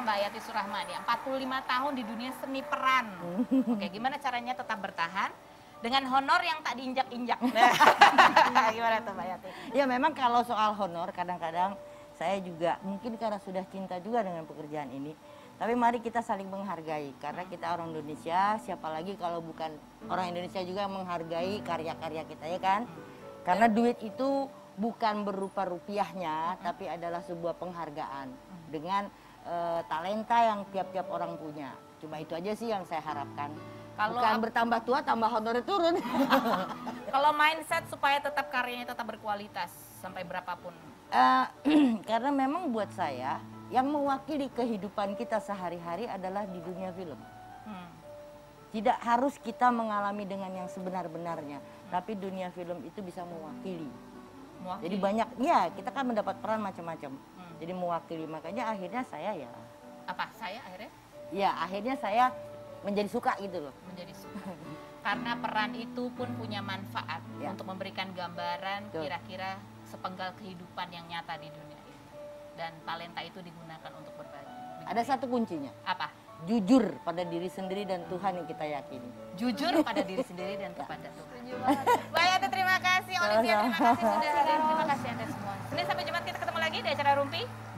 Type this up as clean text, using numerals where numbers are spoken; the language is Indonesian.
Mbak Yati Surahmani, 45 tahun di dunia seni peran. Oke, gimana caranya tetap bertahan dengan honor yang tak diinjak-injak? Gimana tuh Mbak Yati? Ya memang kalau soal honor kadang-kadang saya juga mungkin karena sudah cinta juga dengan pekerjaan ini. Tapi mari kita saling menghargai karena kita orang Indonesia, siapa lagi kalau bukan orang Indonesia juga menghargai karya-karya kita ya kan? Karena duit itu bukan berupa rupiahnya, tapi adalah sebuah penghargaan dengan talenta yang tiap-tiap orang punya. Cuma itu aja sih yang saya harapkan. Bukan bertambah tua tambah honornya turun. Kalau mindset supaya tetap karyanya tetap berkualitas sampai berapapun. Karena memang buat saya yang mewakili kehidupan kita sehari-hari adalah di dunia film. Tidak harus kita mengalami dengan yang sebenar-benarnya, tapi dunia film itu bisa mewakili. Jadi banyak, ya kita kan mendapat peran macam-macam. Jadi mewakili, makanya akhirnya saya ya. Apa saya akhirnya? Ya akhirnya saya menjadi suka gitu loh. Menjadi suka. Karena peran itu pun punya manfaat untuk memberikan gambaran kira-kira sepenggal kehidupan yang nyata di dunia ini. Dan talenta itu digunakan untuk berbagi. Ada satu kuncinya. Apa? Jujur pada diri sendiri dan Tuhan yang kita yakini. Jujur pada diri sendiri dan kepada Tuhan. Mbak Yati terima kasih, Olivia terima kasih sudah hadir. Terima kasih Anda semua. Senin sampai Jumat kita ketemu lagi di acara Rumpi.